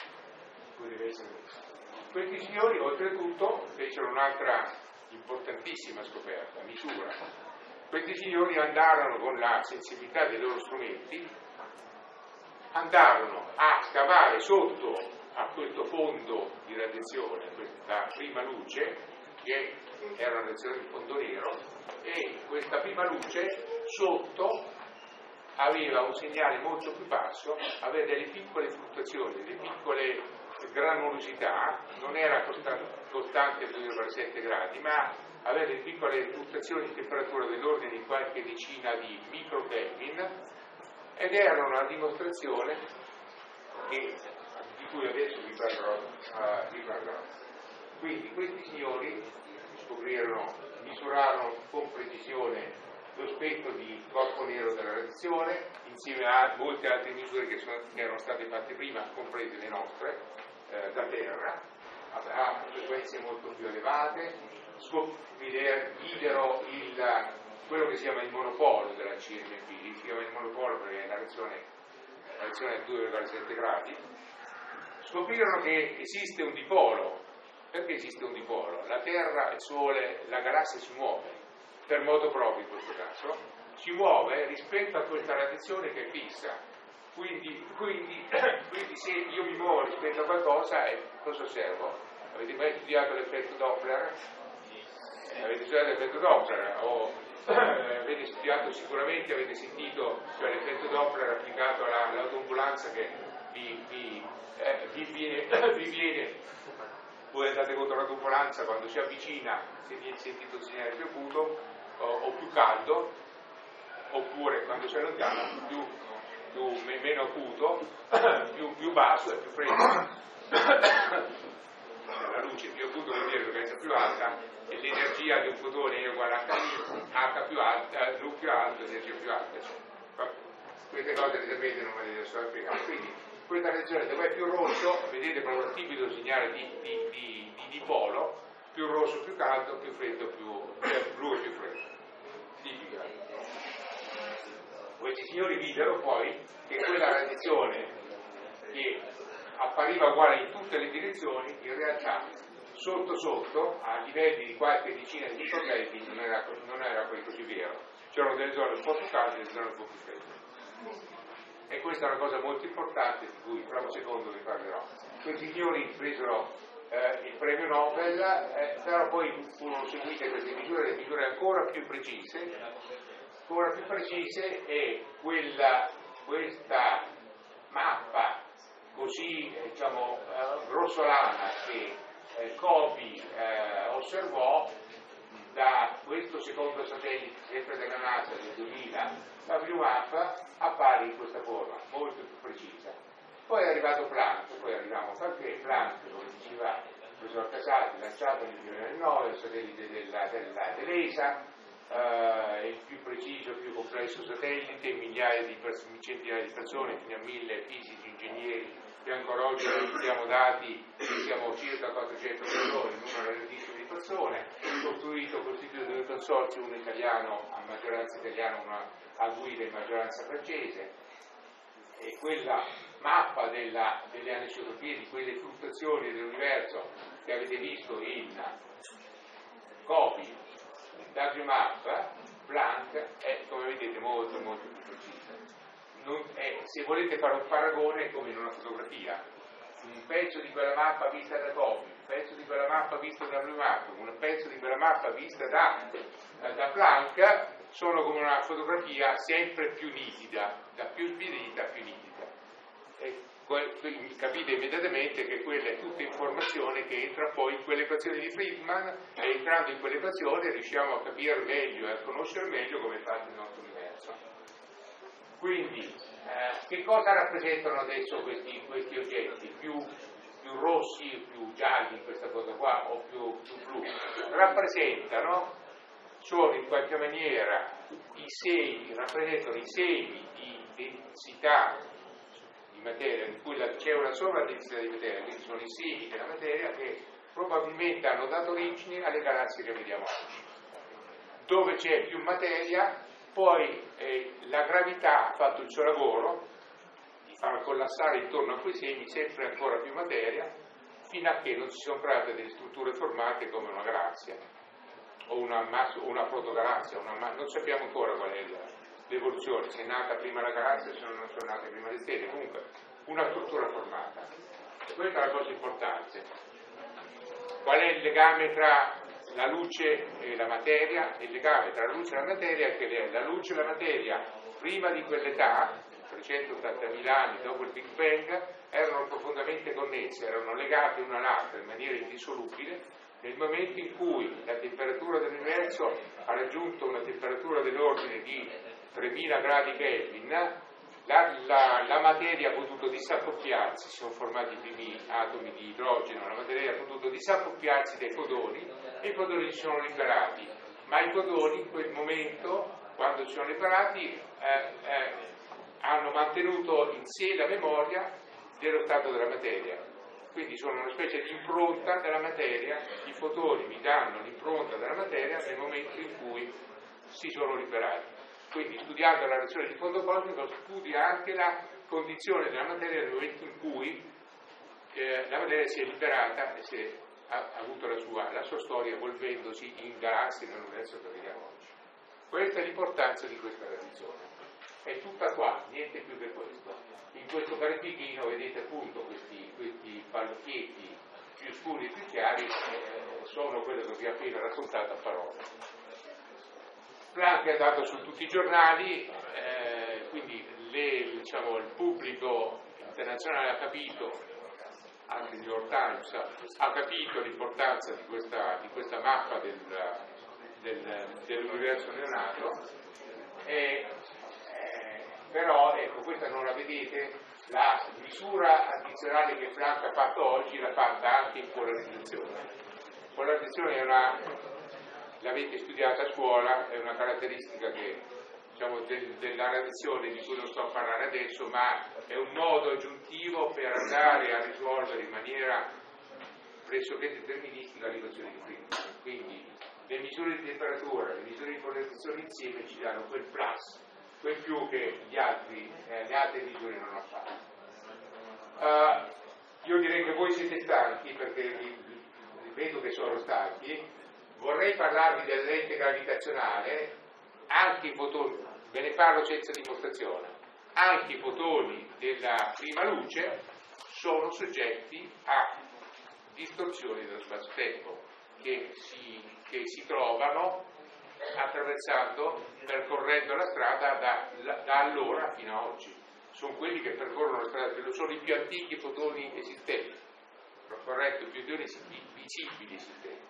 Questi signori oltretutto fecero un'altra importantissima scoperta, misura. Questi signori andarono con la sensibilità dei loro strumenti, andarono a scavare sotto a questo fondo di radiazione, questa prima luce, che era una radiazione di fondo nero, e questa prima luce sotto aveva un segnale molto più basso, aveva delle piccole fluttuazioni, delle piccole granulosità, non era costante a due virgola sette gradi, ma aveva delle piccole fluttuazioni di temperatura dell'ordine di qualche decina di microkelvin, ed era una dimostrazione che, di cui adesso vi parlerò, uh, vi parlerò. Quindi questi signori scoprirono, misurarono con precisione lo spettro di corpo nero della radiazione, insieme a molte altre misure che, sono, che erano state fatte prima, comprese le nostre, eh, da terra, a frequenze molto più elevate. Videro il, quello che si chiama il monopolo della C M B, si chiama il monopolo perché è la reazione, la reazione a due virgola sette gradi. Scoprirono che esiste un dipolo. Perché esiste un dipolo? La Terra, il Sole, la galassia si muove, per modo proprio in questo caso, si muove rispetto a questa radiazione che è fissa. Quindi, quindi, quindi se io mi muovo rispetto a qualcosa, eh, cosa osservo? Avete mai studiato l'effetto Doppler? avete studiato l'effetto Doppler, o eh, avete studiato sicuramente, avete sentito cioè, l'effetto Doppler applicato alla, all'autoambulanza che vi, vi, eh, vi, viene, vi viene, voi andate contro l'autoambulanza quando si avvicina, se vi è sentito il segnale più acuto o, o più caldo, oppure quando si allontana più, più, meno acuto, più, più basso e più freddo. La luce più acuto vuol dire frequenza più alta e l'energia di un fotone è uguale a H più alta, nu più alto, energia più alta. Cioè, queste cose le sapete, non me le sto a spiegare. Quindi questa reazione dove è più rosso, vedete proprio il tipico segnale di, di, di, di dipolo, più rosso più caldo, più freddo più, cioè blu e più freddo. Tipica. Questi signori videro poi che quella radiazione che appariva uguale in tutte le direzioni, in realtà sotto sotto, a livelli di qualche decina di microkelvin, non era, non era poi così vero. C'erano delle zone un po' più calde e delle zone un po' più fredde. E questa è una cosa molto importante di cui fra un secondo vi parlerò. Questi signori presero eh, il premio Nobel, eh, però poi furono seguite queste misure, le misure ancora più precise, ancora più precise e quella, questa mappa così diciamo eh, grossolana che eh, Coby eh, osservò da questo secondo satellite sempre della NASA del duemila, la prima mappa appare in questa forma molto più precisa. Poi è arrivato Planck, poi arriviamo a che Planck, come diceva il professor Casati, lanciato nel duemilanove il satellite della, della, dell'E S A, eh, il più preciso, il più complesso satellite, migliaia di centinaia di persone, fino a mille fisici, ingegneri, che ancora oggi abbiamo dati, siamo circa quattrocento persone, un numero grandissimo di persone, costruito, costituito da due consorzi, uno italiano, a maggioranza italiana, uno a guida in maggioranza francese, e quella mappa della, delle anisotropie, di quelle fluttuazioni dell'universo che avete visto in Coby, W map, Planck, è come vedete molto molto più precisa. Non è, se volete fare un paragone è come in una fotografia, un pezzo di quella mappa vista da Coby, un pezzo di quella mappa vista da W map, un pezzo di quella mappa vista da, da Planck sono come una fotografia sempre più nitida, da più sbiadita a più nitida. E capite immediatamente che quella è tutta informazione che entra poi in quell'equazione di Friedman, e entrando in quell'equazione riusciamo a capire meglio e a conoscere meglio come è fatto il nostro universo. Quindi, eh, che cosa rappresentano adesso questi, questi oggetti? Più, più rossi, più gialli in questa cosa qua, o più, più blu? Rappresentano, sono in qualche maniera i semi, rappresentano i semi di densità di materia, in cui la, c'è una sola densità di materia, quindi sono i semi della materia che probabilmente hanno dato origine alle galassie che vediamo oggi. Dove c'è più materia, poi eh, la gravità ha fatto il suo lavoro di far collassare intorno a quei semi sempre ancora più materia, fino a che non si sono create delle strutture formate come una galassia o una, mass- una protogalassia, una ma- non sappiamo ancora qual è l'evoluzione, se è nata prima la galassia, se non sono nate prima le stelle, comunque una struttura formata. E questa è la cosa importante. Qual è il legame tra la luce e la materia? Il legame tra la luce e la materia è che la luce e la materia prima di quell'età, trecentottantamila anni dopo il Big Bang, erano profondamente connesse, erano legate una all'altra in maniera indissolubile. Nel momento in cui la temperatura dell'universo ha raggiunto una temperatura dell'ordine di tremila gradi Kelvin, la, la, la materia ha potuto disaccoppiarsi, si sono formati i primi atomi di idrogeno, la materia ha potuto disaccoppiarsi dai fotoni e i fotoni si sono liberati, ma i fotoni in quel momento, quando si sono liberati, eh, eh, hanno mantenuto in sé la memoria dello stato della materia. Quindi sono una specie di impronta della materia, i fotoni vi danno l'impronta della materia nel momento in cui si sono liberati. Quindi studiando la reazione di fondo cosmico studia anche la condizione della materia nel momento in cui eh, la materia si è liberata e si è, ha, ha avuto la sua, la sua storia evolvendosi in galassie nell'universo che vediamo oggi. Questa è l'importanza di questa tradizione. È tutta qua, niente più che questo. In questo grafichino vedete appunto questi, questi pallocchietti più scuri e più chiari eh, sono quello che vi ho appena raccontato a parole. Planck è andato su tutti i giornali, eh, quindi le, diciamo, il pubblico internazionale ha capito, anche il New York Times ha capito l'importanza di questa, di questa mappa del, del, dell'universo neonato, e, eh, però ecco, questa non la vedete, la misura addizionale che Planck ha fatto oggi l'ha fatta anche in polarizzazione. Polarizzazione è una, l'avete studiata a scuola, è una caratteristica che, diciamo, del, della radiazione di cui non sto a parlare adesso, ma è un modo aggiuntivo per andare a risolvere in maniera pressoché deterministica l'equazione di Friedmann. Quindi le misure di temperatura, le misure di polarizzazione insieme ci danno quel plus, quel più che gli altri, eh, le altre misure non hanno fatto. Uh, io direi che voi siete stanchi, perché vi, vi, vedo che sono stanchi. Vorrei parlarvi del lente gravitazionale. Anche i fotoni, ve ne parlo senza dimostrazione, anche i fotoni della prima luce sono soggetti a distorsioni dello spazio-tempo che si, che si trovano attraversando, percorrendo la strada da, da allora fino a oggi. Sono quelli che percorrono la strada, sono i più antichi fotoni esistenti, corretto, i più visibili esistenti.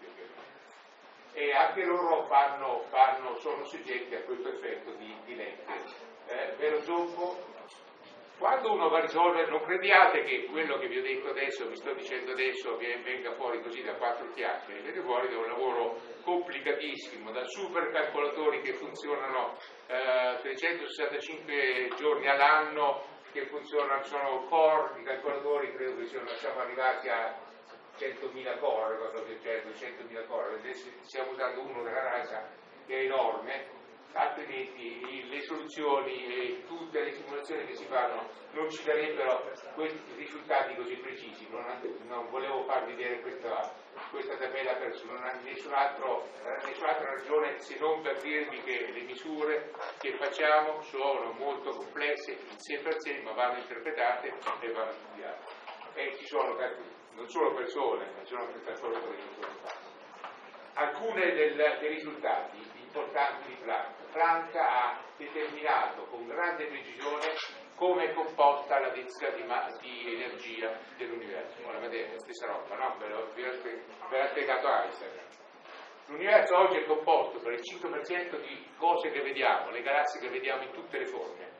E anche loro fanno, fanno, sono soggetti a questo effetto di, di lente. Eh, vero Zoppo? Quando uno va a risolvere, non crediate che quello che vi ho detto adesso, vi sto dicendo adesso, venga fuori così da quattro chiacchiere, viene fuori da un lavoro complicatissimo, da supercalcolatori che funzionano eh, trecentosessantacinque giorni all'anno, che funzionano, sono core di calcolatori, credo che siano, siamo arrivati a centomila core, cioè duecentomila core, adesso stiamo usando uno della NASA che è enorme, altrimenti le soluzioni e tutte le simulazioni che si fanno non ci darebbero questi risultati così precisi. Non, non volevo farvi vedere questa, questa tabella per non ha nessun altro, eh, nessun'altra ragione se non per dirvi che le misure che facciamo sono molto complesse in sé per sé, ma vanno interpretate e vanno studiate. E ci sono non solo persone, ma ci sono anche persone che non sono fatte. Alcune del, dei risultati importanti di Planck. Planck ha determinato con grande precisione come è composta la densità di, di energia dell'universo. Ora vedete, la stessa roba, no? Ve l'ha spiegato Einstein. L'universo oggi è composto per il cinque per cento di cose che vediamo, le galassie che vediamo in tutte le forme,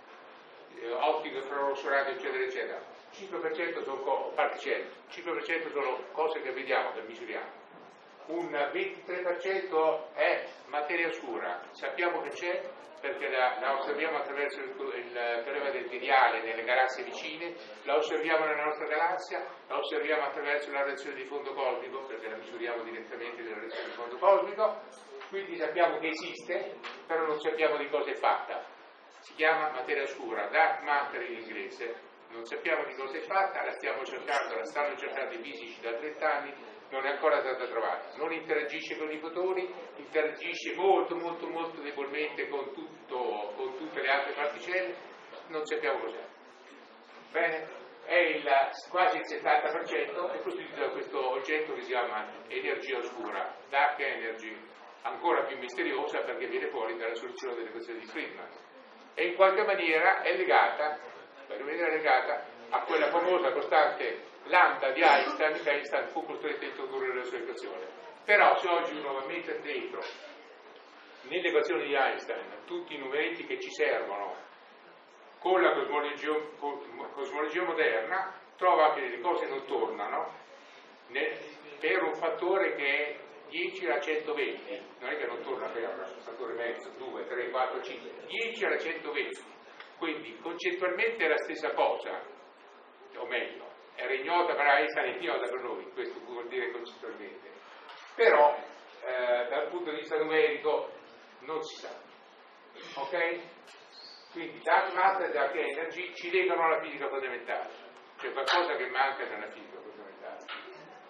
eh, ottico, infrarosso, radio, eccetera, eccetera. cinque per cento sono particelle, cinque per cento sono cose che vediamo, che misuriamo. Un ventitré per cento è materia oscura, sappiamo che c'è perché la, la osserviamo attraverso il, il teorema del viriale nelle galassie vicine, la osserviamo nella nostra galassia, la osserviamo attraverso la reazione di fondo cosmico, perché la misuriamo direttamente nella reazione di fondo cosmico, quindi sappiamo che esiste, però non sappiamo di cosa è fatta. Si chiama materia oscura, dark matter in inglese. Non sappiamo di cosa è fatta, la stiamo cercando, la stanno cercando i fisici da trent'anni, non è ancora stata trovata. Non interagisce con i fotoni, interagisce molto molto molto debolmente con, tutto, con tutte le altre particelle, non sappiamo cos'è. Bene? È il, quasi il settanta per cento è costituito da questo oggetto che si chiama energia oscura, dark energy, ancora più misteriosa perché viene fuori dalla soluzione dell'equazione di Friedmann. E in qualche maniera è legata, per vedere è legata a quella famosa costante lambda di Einstein che Einstein fu costretto a introdurre nella sua equazione. Però se oggi uno va a mettere dentro nell'equazione di Einstein tutti i numeretti che ci servono con la cosmologia, cosmologia moderna, trova che le cose non tornano per un fattore che è dieci alla centoventi, non è che non torna per un fattore mezzo, due, tre, quattro, cinque, dieci alla centoventi, quindi concettualmente è la stessa cosa, o meglio, era ignota per Einstein e ignota per noi, questo vuol dire concettualmente, però eh, dal punto di vista numerico non si sa, ok? Quindi dark matter e dark energy ci legano alla fisica fondamentale, c'è qualcosa che manca nella fisica fondamentale.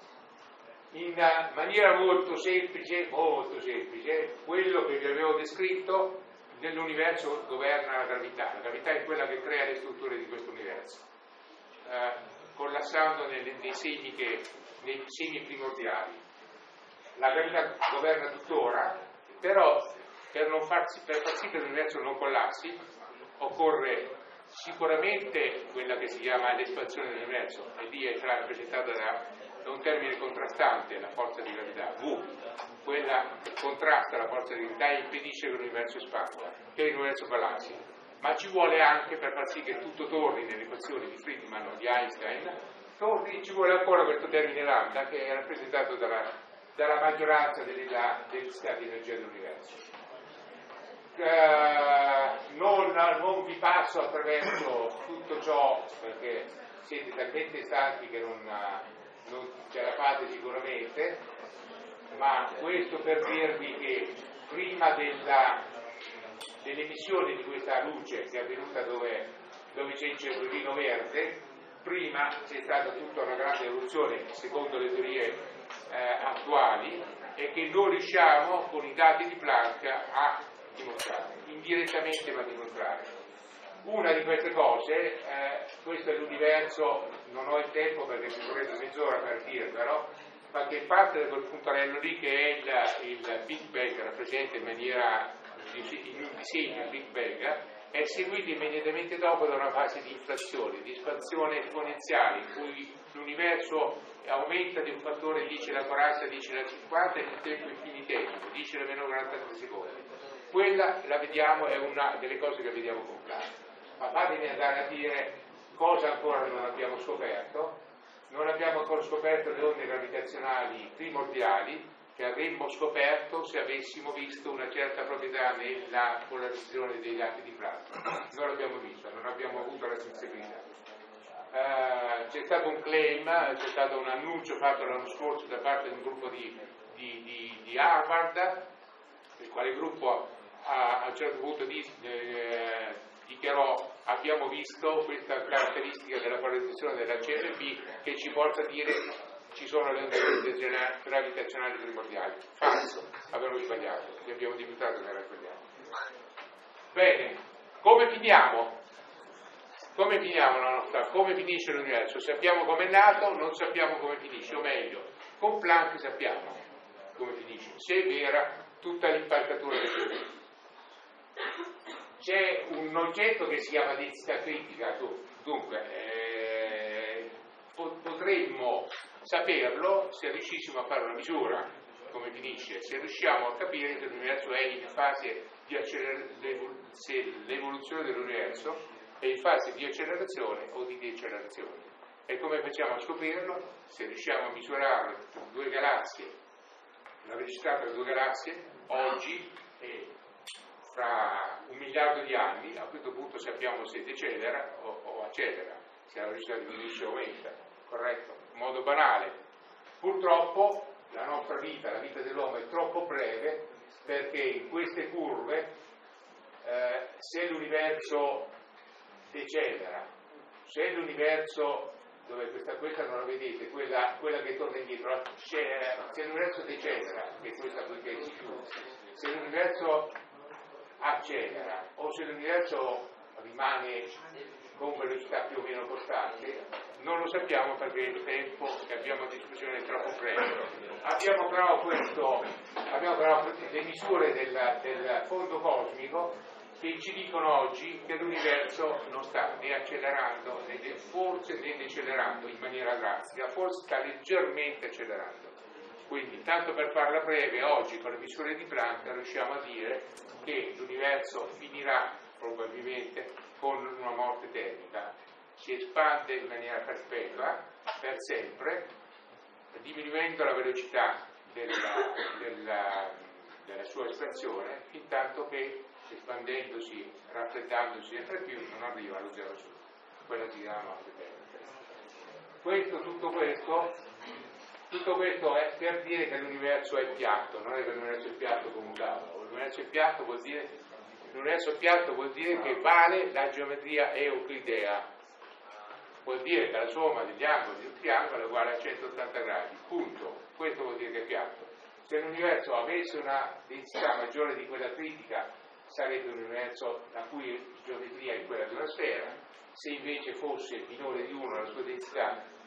In maniera molto semplice, molto semplice, quello che vi avevo descritto nell'universo governa la gravità. La gravità è quella che crea le strutture di questo universo. Eh, collassando nei, nei segni che nei segni primordiali. La gravità governa tuttora, però per, non farsi, per far sì che l'universo non collassi occorre sicuramente quella che si chiama l'espansione dell'universo, e lì è rappresentata da, da un termine contrastante, la forza di gravità, V, quella che contrasta la forza di gravità e impedisce che l'universo espanda, che l'universo collassi. Ma ci vuole anche, per far sì che tutto torni nelle equazioni di Friedman o di Einstein, torni, ci vuole ancora questo termine lambda che è rappresentato dalla, dalla maggioranza delle, degli stati di energia dell'universo. Uh, non, non vi passo attraverso tutto ciò perché siete talmente stanchi che non, non ce la fate sicuramente, ma questo per dirvi che prima della, dell'emissione di questa luce che è avvenuta dove, dove c'è il cellulino verde, prima c'è stata tutta una grande evoluzione secondo le teorie eh, attuali e che non riusciamo con i dati di Planck a dimostrare, indirettamente ma dimostrare. Una di queste cose, eh, questo è l'universo, non ho il tempo perché ci vorrebbe mezz'ora per dirvelo, ma che parte da quel puntarello lì che è il, il Big Bang, rappresenta in maniera, in un disegno il Big Bang, è seguito immediatamente dopo da una fase di inflazione, di espansione esponenziale, in cui l'universo aumenta di un fattore dieci alla quaranta, dieci alla cinquanta in un tempo infinitesimo, dieci alla meno quarantatré secondi. Quella la vediamo, è una delle cose che vediamo con Planck. Ma fatemi andare a dire cosa ancora non abbiamo scoperto. Non abbiamo ancora scoperto le onde gravitazionali primordiali che avremmo scoperto se avessimo visto una certa proprietà nella polarizzazione dei dati di Planck. Non l'abbiamo visto, non abbiamo avuto la sensibilità. Uh, c'è stato un claim, c'è stato un annuncio fatto l'anno scorso da parte di un gruppo di, di, di, di Harvard, il quale gruppo a, a un certo punto di, eh, dichiarò: abbiamo visto questa caratteristica della polarizzazione della C R P che ci porta a dire ci sono le onde gravitazionali primordiali. Falso, avevano sbagliato, li abbiamo dimostrato che era sbagliato. Bene, come finiamo? Come finiamo la nostra? Come finisce l'universo? Sappiamo come è nato, non sappiamo come finisce, o meglio, con Planck sappiamo come finisce, se è vera tutta l'impalcatura del mondo. C'è un oggetto che si chiama densità critica, dunque eh, potremmo saperlo se riuscissimo a fare una misura, come finisce, se riusciamo a capire che l'universo è in fase di accelerazione, se l'evoluzione dell'universo è in fase di accelerazione o di decelerazione. E come facciamo a scoprirlo? Se riusciamo a misurare due galassie, la velocità tra due galassie, oggi e fra un miliardo di anni, a questo punto sappiamo se decelera o, o accelera, se la velocità diminuisce o aumenta, corretto? In modo banale. Purtroppo la nostra vita, la vita dell'uomo è troppo breve perché in queste curve, eh, se l'universo decelera, se l'universo, dove questa, questa non la vedete, quella, quella che torna indietro, se l'universo decelera, che è questa che si chiude, se l'universo accelera o se l'universo rimane con velocità più o meno costante, non lo sappiamo perché il tempo che abbiamo a disposizione è troppo breve. Abbiamo però, questo, abbiamo però le misure del, del fondo cosmico che ci dicono oggi che l'universo non sta né accelerando, né de, forse né decelerando in maniera drastica, forse sta leggermente accelerando. Quindi, tanto per farla breve, oggi con le misure di Planck riusciamo a dire che l'universo finirà probabilmente con una morte termica, si espande in maniera perpetua, per sempre, diminuendo la velocità della, della, della sua espansione, fin tanto che espandendosi, raffreddandosi sempre più, non arriva allo zero assoluto. Quella si chiama morte termica. Questo, tutto questo, tutto questo è per dire che l'universo è piatto, non è che l'universo è piatto come un tavolo. L'universo è piatto vuol dire, l'universo piatto vuol dire che vale la geometria euclidea. Vuol dire che la somma degli angoli di un triangolo è uguale a centottanta gradi, punto. Questo vuol dire che è piatto. Se l'universo avesse una densità maggiore di quella critica, sarebbe un universo la cui geometria è quella di una sfera. Se invece fosse minore di uno la sua densità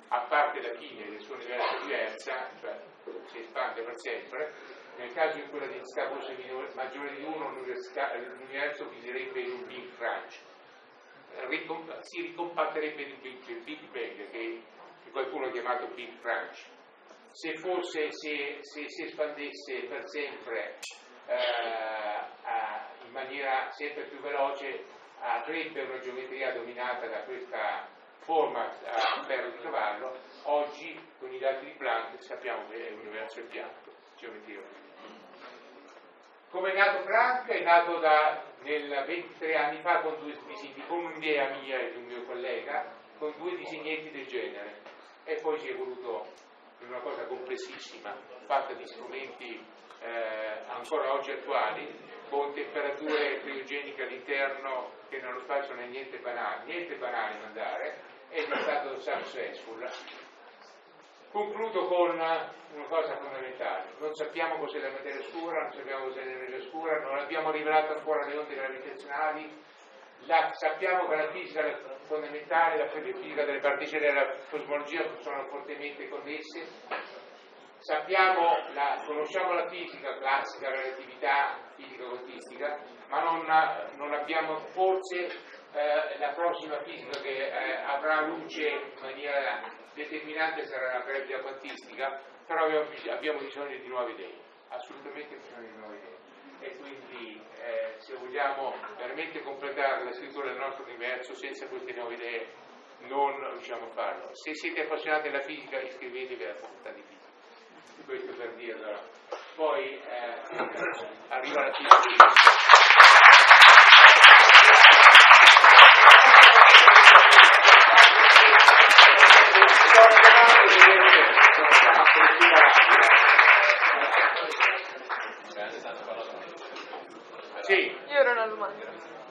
a parte la fine del suo universo diversa, cioè si espande per sempre. Nel caso in cui la densità fosse maggiore di uno, l'universo finirebbe in un Big Crunch, si ricompatterebbe in un Big Bang, che qualcuno ha chiamato Big Crunch. Se fosse, se, se si espandesse per sempre eh, a, in maniera sempre più veloce, avrebbe una geometria dominata da questa forma a ferro di cavallo. Oggi con i dati di Planck sappiamo che l'universo è piatto, geometria. Come è nato Planck? È nato da, nel ventitré anni fa con, due disegni, con un'idea mia e di un mio collega, con due disegnetti del genere, e poi si è evoluto in una cosa complessissima, fatta di strumenti eh, ancora oggi attuali, con temperature criogeniche all'interno che nello spazio non è niente banale, niente banale mandare, ed è stato successful. Concludo con una cosa fondamentale: non sappiamo cos'è la materia oscura, non sappiamo cos'è l'energia oscura, non abbiamo rivelato ancora le onde gravitazionali, la, sappiamo che la fisica fondamentale, la fisica delle particelle e la cosmologia sono fortemente connesse, sappiamo la, conosciamo la fisica classica, la relatività fisica quantistica, ma non, non abbiamo forse eh, la prossima fisica che eh, avrà luce in maniera determinante sarà la gravità quantistica, però abbiamo, abbiamo bisogno di nuove idee, assolutamente bisogno di nuove idee. E quindi eh, se vogliamo veramente completare la scrittura del nostro universo senza queste nuove idee non riusciamo a farlo. Se siete appassionati della fisica, iscrivetevi alla facoltà di fisica, questo per dirlo. Poi eh, arriva la fisica. Sì. Io ero una domanda.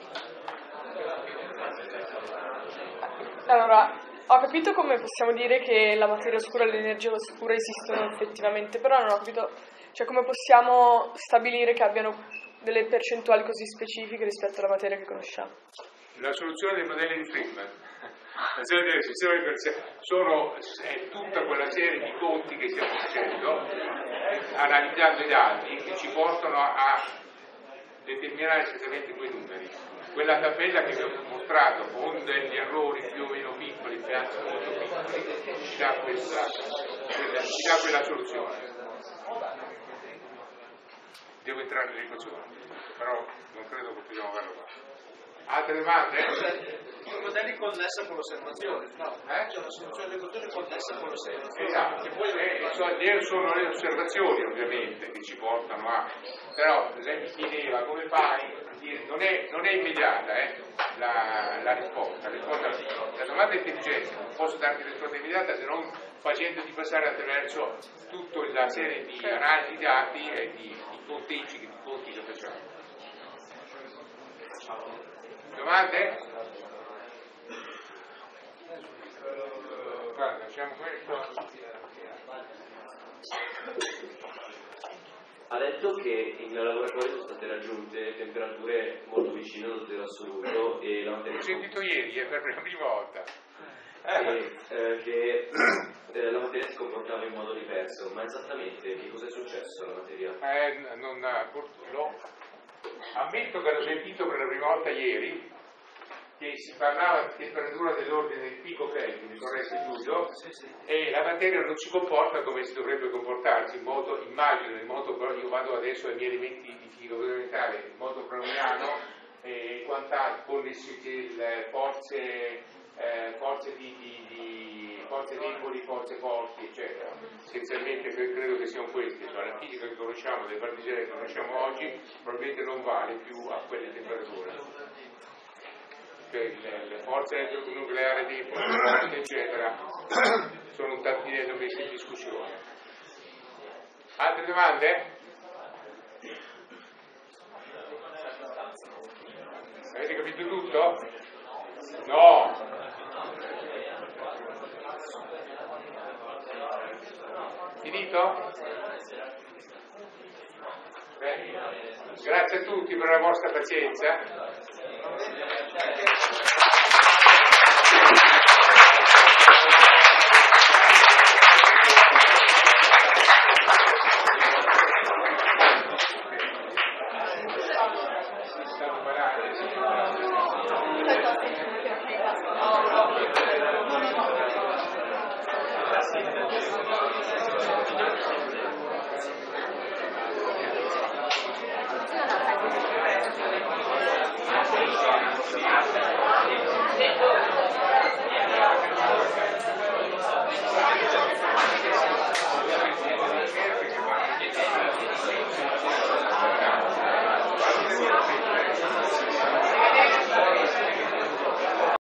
Allora, ho capito come possiamo dire che la materia oscura e l'energia oscura esistono effettivamente, però non ho capito, cioè come possiamo stabilire che abbiano delle percentuali così specifiche rispetto alla materia che conosciamo. La soluzione dei modelli di Friedman. La serie delle sezioni sono è tutta quella serie di conti che stiamo facendo, analizzando i dati, che ci portano a determinare esattamente quei numeri. Quella tabella che vi ho mostrato con degli errori più o meno piccoli, anche molto piccoli, ci dà questa, quella, ci dà quella soluzione. Devo entrare nell'equazione, però non credo che possiamo farlo qua. Altre domande? Sono modelli connessa con l'osservazione, no? Eh? C'è una soluzione dell'equazione connessa con l'osservazione. Esatto, che poi eh, sono le osservazioni ovviamente che ci portano a. Però lei mi chiedeva come fai, non è, non è immediata eh, la, la risposta. La, risposta, la domanda è intelligente, non posso darti risposta immediata se non facendoti passare attraverso tutta la serie di analisi di dati e di, di conteggi, di conti che facciamo. Domande? Guarda, facciamo questo. Ha detto che nel laboratorio sono state raggiunte temperature molto vicine allo zero assoluto e la materia. L'ho sentito ieri, è per la prima volta. E, eh, che eh, la materia si comportava in modo diverso, ma esattamente che cosa è successo alla materia? Eh, non, lo, ammetto che l'ho sentito per la prima volta ieri, che si parlava di temperatura dell'ordine del pico Kelvin, mi corregge Giulio, sì, sì. E la materia non si comporta come si dovrebbe comportarsi, in modo, immagino, in modo, io vado adesso ai miei elementi di fisica fondamentale, in modo browniano, e quant'altro, con le, le forze, eh, forze, di, di, di, forze deboli, forze forti, eccetera. Essenzialmente credo che siano queste, cioè la fisica che conosciamo, le particelle che conosciamo oggi, probabilmente non vale più a quelle temperature. Cioè, le, le forze nucleari deboli, eccetera, sono un tantinello messe in discussione. Altre domande? Avete capito tutto? No! Finito? Bene. Grazie a tutti per la vostra pazienza. Sì.